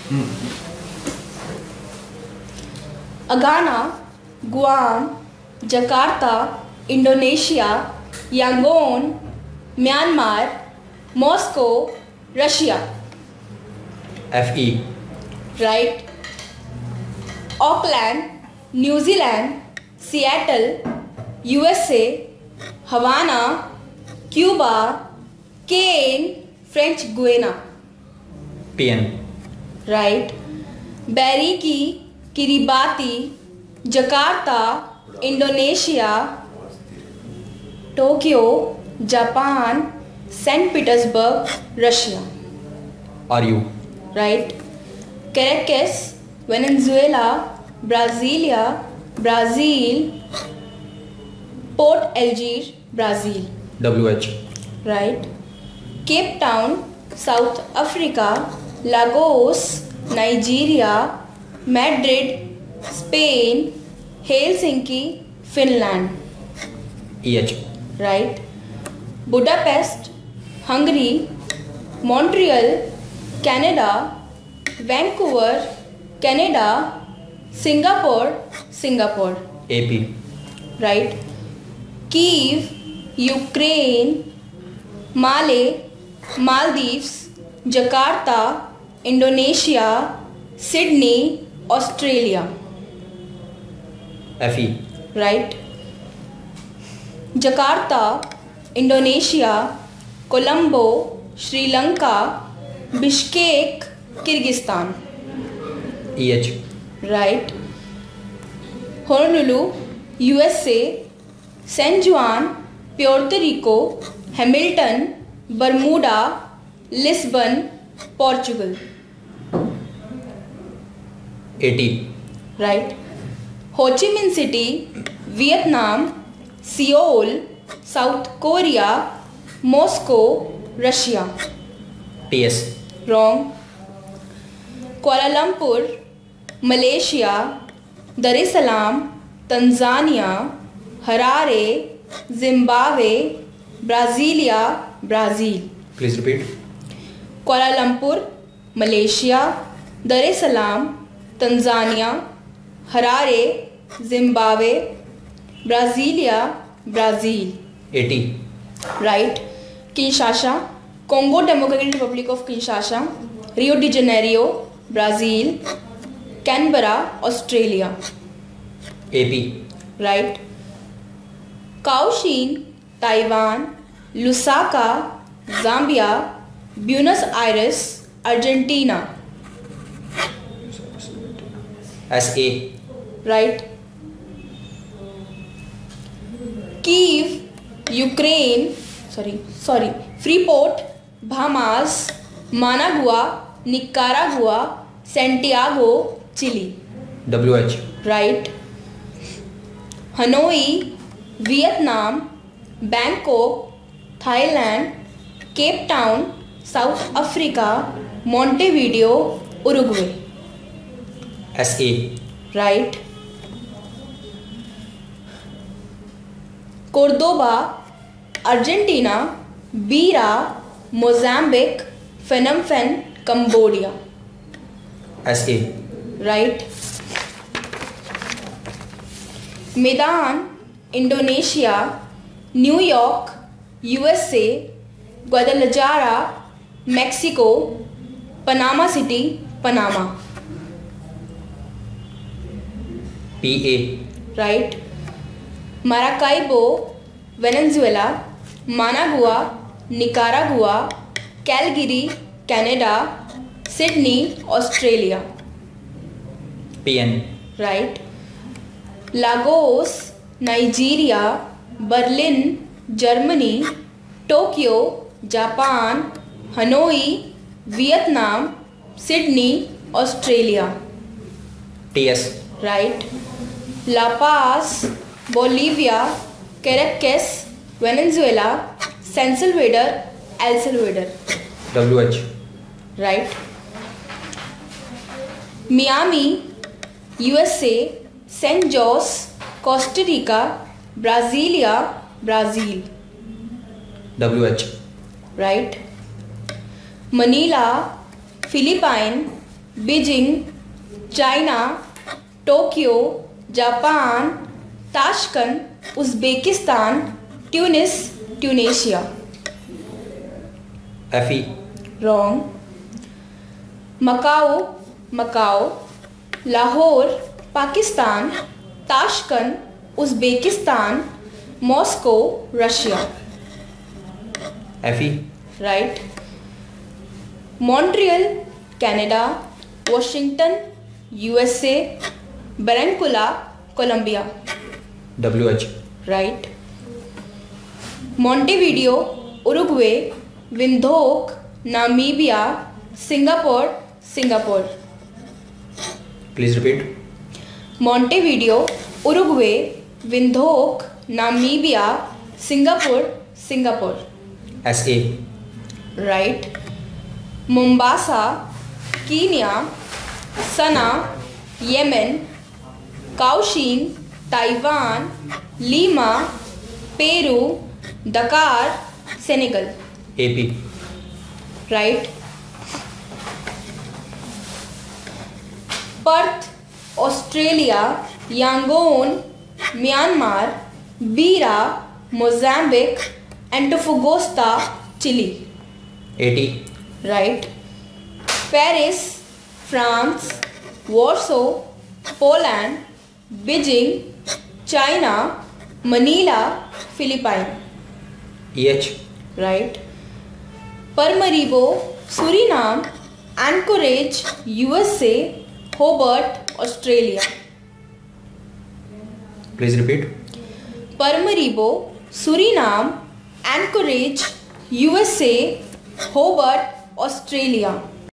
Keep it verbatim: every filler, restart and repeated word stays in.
Agana, Guam, Jakarta, Indonesia, Yangon, Myanmar, Moscow, Russia. F E. Right. Auckland, New Zealand, Seattle, USA, Havana, Cuba, Cayenne, French Guiana. P N. Right. Bairiki, Kiribati, Jakarta, Indonesia, Tokyo, Japan, Saint Petersburg, Russia. R U. Right. Caracas, Venezuela, Brasilia, Brazil, Port Alegre, Brazil. W H. Right. Cape Town, South Africa, Lagos, Nigeria, Madrid, Spain, Helsinki, Finland. E H. Right. Budapest, Hungary, Montreal, Canada, Vancouver, Canada, Singapore, Singapore. A P. Right. Kiev, Ukraine, Male, Maldives, Jakarta, Indonesia, Sydney, Australia. F E. Right. Jakarta, Indonesia, Colombo, Sri Lanka, Bishkek, Kyrgyzstan. E H. Right. Honolulu, USA, San Juan, Puerto Rico, Hamilton, Bermuda, Lisbon, Portugal. AT. Right. Ho Chi Minh City, Vietnam, Seoul, South Korea, Moscow, Russia. T S. Wrong. Kuala Lumpur, Malaysia, Dar es Salaam, Tanzania, Harare, Zimbabwe, Brasilia, Brazil. Please repeat. Kuala Lumpur, Malaysia, Dar es Salaam, Tanzania, Harare, Zimbabwe, Brasilia, Brazil. AT. Right. Kinshasa, Congo Democratic Republic of Kinshasa, Rio de Janeiro, Brazil, Canberra, Australia. A P. Right. Kaohsiung, Taiwan, Lusaka, Zambia, Buenos Aires, Argentina. S A. Right. Kiev, Ukraine, sorry sorry Freeport, Bahamas, Managua, Nicaragua, Santiago, Chile. W H. Right. Hanoi, Vietnam, Bangkok, Thailand, Cape Town, South Africa, Montevideo, Uruguay. S A. Right. Cordoba, Argentina, Beira, Mozambique, Phnom Penh, Cambodia. S A. Right. Medan, Indonesia, New York, USA, Guadalajara, Mexico, Panama City, Panama. P A. Right. Maracaibo, Venezuela, Managua, Nicaragua, Calgary, Canada, Sydney, Australia. P N. Right. Lagos, Nigeria, Berlin, Germany, Tokyo, Japan, Hanoi, Vietnam, Sydney, Australia. T S. Right. La Paz, Bolivia, Caracas, Venezuela, San Salvador, El Salvador. W H. Right. Miami, USA, Saint Jose, Costa Rica, Brasilia, Brazil. W H. Right. Manila, Philippine, Beijing China, Tokyo Japan, Tashkent Uzbekistan, Tunis Tunisia. F E wrong. Macau Macau, Lahore Pakistan, Tashkent Uzbekistan, Moscow Russia. F E right. Montreal Canada, Washington USA, Barranquilla Colombia. W H right. Montevideo Uruguay, Windhoek Namibia, Singapore Singapore. Please repeat. Montevideo Uruguay, Windhoek Namibia, Singapore Singapore. S A right. Mombasa Kenya, Sanaa Yemen, Kaohsiung Taiwan, Lima Peru, Dakar Senegal. A P right. Perth Australia, Yangon Myanmar, Beira Mozambique, Antofagasta Chile. A T right. Paris France, Warsaw Poland, Beijing China, Manila Philippine. E H right. Paramaribo Suriname, Anchorage USA, Hobart Australia. Please repeat. Paramaribo Suriname, Anchorage USA, Hobart Australia.